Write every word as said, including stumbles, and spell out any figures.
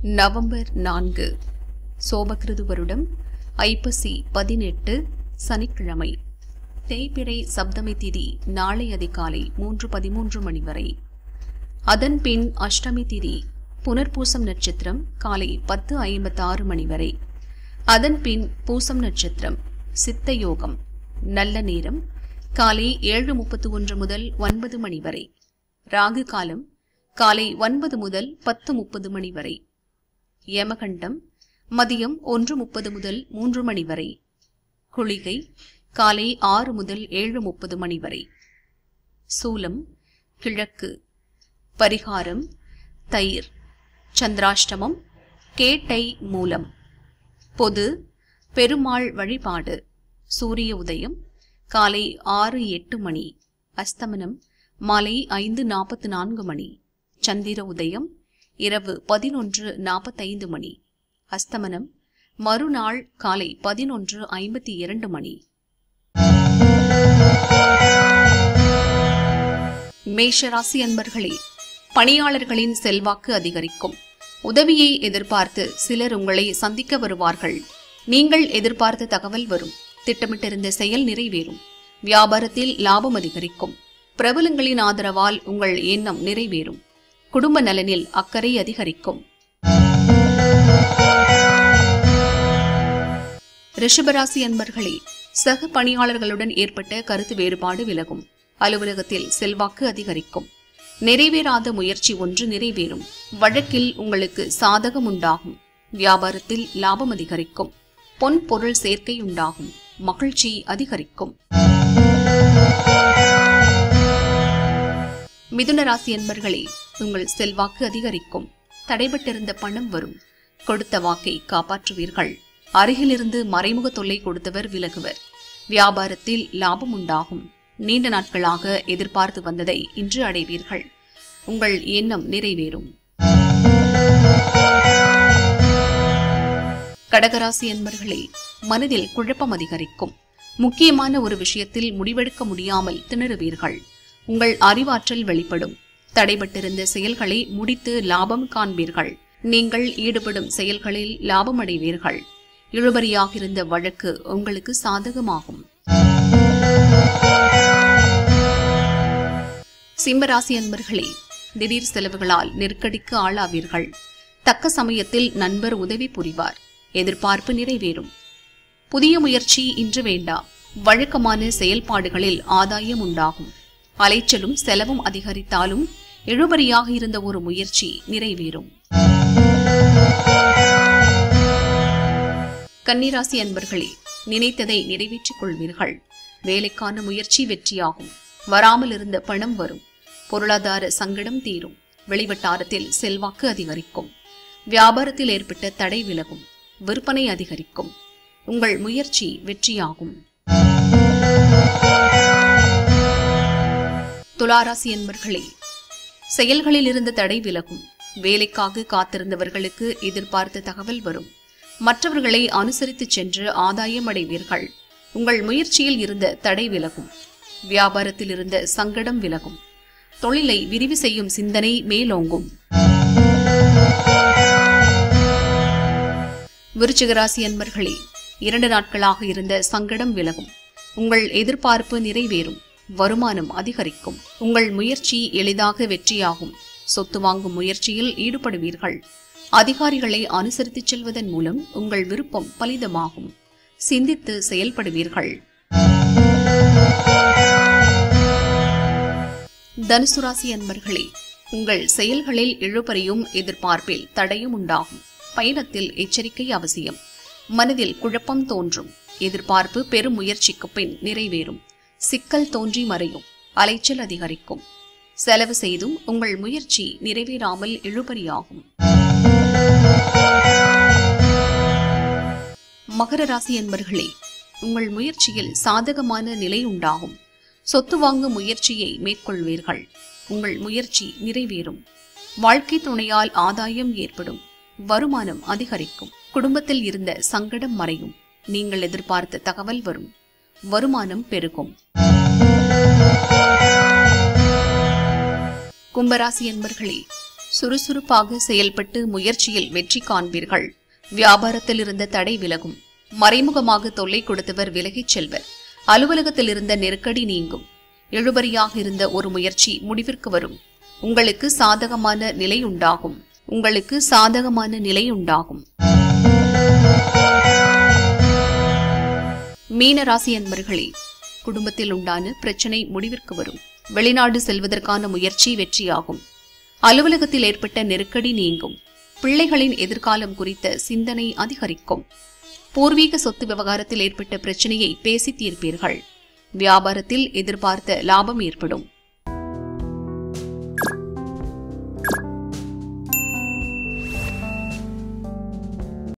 November நான்கு சோபகிருது வருடம் ஐப்பசி பதினெட்டு சனிக்கிழமை. தேய்பிறை சப்தமி திதி நாளை அதிகாலை மூன்று பதிமூன்று மணி வரை. அதன் பின் அஷ்டமி திதி புனர்பூசம் நட்சத்திரம் காலை பத்து ஐம்பத்தாறு மணி வரை. அதன் பின் பூசம் நட்சத்திரம் சித்த யோகம். நல்ல நேரம் காலை ஏழு முப்பத்தி ஒன்று முதல் ஒன்பது மணி வரை. ராகு காலம் காலை ஒன்பது முதல் பத்து முப்பது மணி வரை. யமகண்டம் மதியம் ஒன்று முப்பது முதல் மூன்று மணி வரை. குளிகை காலை ஆறு முதல் ஏழு முப்பது மணி வரை. சூலம் கிழக்கு. பரிகாரம் தயிர். சந்திராஷ்டமம் கேட்டை மூலம். பொது பெருமாள் வழிபாடு. சூரிய உதயம் காலை ஆறு எட்டு மணி. அஸ்தமனம் மாலை ஐந்து நாற்பத்தி நான்கு மணி. சந்திர உதயம் இரவு பதினொன்று நாற்பத்தைந்து மணி. அஸ்தமனம் மறுநாள் காலை பதினொன்று ஐம்பத்தி இரண்டு மணி. மேஷராசி அன்பர்களே, பணியாளர்களின் செல்வாக்கு அதிகரிக்கும். உதவியை எதிர்பார்த்து சிலர் உங்களை சந்திக்க வருவார்கள். நீங்கள் எதிர்பார்த்த தகவல் வரும். திட்டமிட்டிருந்த செயல் நிறைவேறும். வியாபாரத்தில் லாபம் அதிகரிக்கும். பிரபலங்களின் ஆதரவால் உங்கள் எண்ணம் நிறைவேறும். குடும்ப நலனில் அக்கறை அதிகரிக்கும். ரிஷபராசி அன்பர்களே, சக பணியாளர்களுடன் ஏற்பட்ட கருத்து வேறுபாடு விலகும். அலுவலகத்தில் செல்வாக்கு அதிகரிக்கும். நிறைவேறாத முயற்சி ஒன்று நிறைவேறும். வழக்கில் உங்களுக்கு சாதகம் உண்டாகும். வியாபாரத்தில் லாபம் அதிகரிக்கும். பொன் பொருள் சேர்க்கை உண்டாகும். மகிழ்ச்சி அதிகரிக்கும். மிதுன ராசி அன்பர்களே, உங்கள் செல்வாக்கு அதிகரிக்கும். தடைபட்டிருந்த பணம் வரும். கொடுத்த வாக்கை காப்பாற்றுவீர்கள். அருகிலிருந்து மறைமுக தொல்லை கொடுத்தவர் விலகுவர். வியாபாரத்தில் லாபம் உண்டாகும். நீண்ட நாட்களாக எதிர்பார்த்து வந்ததை இன்று அடைவீர்கள். உங்கள் எண்ணம் நிறைவேறும். கடகராசி அன்பர்களே, மனதில் குழப்பம் அதிகரிக்கும். முக்கியமான ஒரு விஷயத்தில் முடிவெடுக்க முடியாமல் திணறுவீர்கள். உங்கள் அறிவாற்றல் வெளிப்படும். தடைபட்டிருந்த செயல்களை முடித்து லாபம் காண்பீர்கள். நீங்கள் ஈடுபடும் செயல்களில் லாபம் அடைவீர்கள். இழுபறியாக இருந்த வழக்கு உங்களுக்கு சாதகமாகும். சிம்மராசி அன்பர்களே, திடீர் செலவுகளால் நெருக்கடிக்கு ஆளாவீர்கள். தக்க சமயத்தில் நண்பர் உதவி புரிவார். எதிர்பார்ப்பு நிறைவேறும். புதிய முயற்சி இன்று வேண்டாம். வழக்கமான செயல்பாடுகளில் ஆதாயம் உண்டாகும். அலைச்சலும் செலவும் அதிகரித்தாலும் இழுபறியாக இருந்த ஒரு முயற்சி நிறைவேறும். கன்னிராசி அன்பர்களே, நினைத்ததை நிறைவேற்றிக் கொள்வீர்கள். வேலைக்கான முயற்சி வெற்றியாகும். வராமல் இருந்த பணம் வரும். பொருளாதார சங்கடம் தீரும். வெளிவட்டாரத்தில் செல்வாக்கு அதிகரிக்கும். வியாபாரத்தில் ஏற்பட்ட தடை விலகும். விற்பனை அதிகரிக்கும். உங்கள் முயற்சி வெற்றியாகும். துளாராசி அன்பர்களே, செயல்களில் இருந்த தடை விலகும். வேலைக்காக காத்திருந்தவர்களுக்கு எதிர்பார்த்த தகவல் வரும். மற்றவர்களை அனுசரித்து சென்று ஆதாயம் அடைவீர்கள். உங்கள் முயற்சியில் இருந்த தடை விலகும். வியாபாரத்தில் இருந்த சங்கடம் விலகும். தொழிலை விரிவு செய்யும் சிந்தனை மேலோங்கும். விருச்சிகராசி அன்பர்களே, இரண்டு நாட்களாக இருந்த சங்கடம் விலகும். உங்கள் எதிர்பார்ப்பு நிறைவேறும். வருமானம் அதிகரிக்கும். உங்கள் முயற்சி எளிதாக வெற்றியாகும். சொத்து வாங்கும் முயற்சியில் ஈடுபடுவீர்கள். அதிகாரிகளை அனுசரித்து செல்வதன் மூலம் உங்கள் விருப்பம் பலிதமாகும். சிந்தித்து செயல்படுவீர்கள். தனுசு ராசி அன்பர்களே, உங்கள் செயல்களில் இழுபறியும் எதிர்பார்ப்பில் தடையும் உண்டாகும். பயணத்தில் எச்சரிக்கை அவசியம். மனதில் குழப்பம் தோன்றும். எதிர்பார்ப்பு பெரும் முயற்சிக்கு பின் நிறைவேறும். சிக்கல் தோன்றி மறையும். அலைச்சல் அதிகரிக்கும். செலவு செய்தும் உங்கள் முயற்சி நிறைவேறாமல் இழுபறியாகும். மகர ராசி அன்பர்களே, உங்கள் முயற்சியில் சாதகமான நிலை உண்டாகும். சொத்து வாங்கும் முயற்சியை மேற்கொள்வீர்கள். உங்கள் முயற்சி நிறைவேறும். வாழ்க்கை துணையால் ஆதாயம் ஏற்படும். வருமானம் அதிகரிக்கும். குடும்பத்தில் இருந்த சங்கடம் மறையும். நீங்கள் எதிர்பார்த்த தகவல் வரும். வருமானம் பெருகும். கும்பராசி என்பர்களே, சுறுசுறுப்பாக செயல்பட்டு முயற்சியில் வெற்றி காண்பீர்கள். வியாபாரத்தில் இருந்த தடை விலகும். மறைமுகமாக தொல்லை கொடுத்தவர் விலகிச் செல்வர். அலுவலகத்தில் இருந்த நெருக்கடி நீங்கும். இழுபறியாக இருந்த ஒரு முயற்சி முடிவிற்கு வரும். உங்களுக்கு சாதகமான நிலை உண்டாகும். உங்களுக்கு சாதகமான நிலை உண்டாகும். மீன ராசி அன்பர்களே, குடும்பத்தில் உண்டான பிரச்சனை முடிவிற்கு வரும். வெளிநாடு செல்வதற்கான முயற்சி வெற்றியாகும். அலுவலகத்தில் ஏற்பட்ட நெருக்கடி நீங்கும். பிள்ளைகளின் எதிர்காலம் குறித்த சிந்தனை அதிகரிக்கும். பூர்வீக சொத்து விவகாரத்தில் ஏற்பட்ட பிரச்சனையை பேசி தீர்ப்பீர்கள். வியாபாரத்தில் எதிர்பார்த்த லாபம் ஏற்படும்.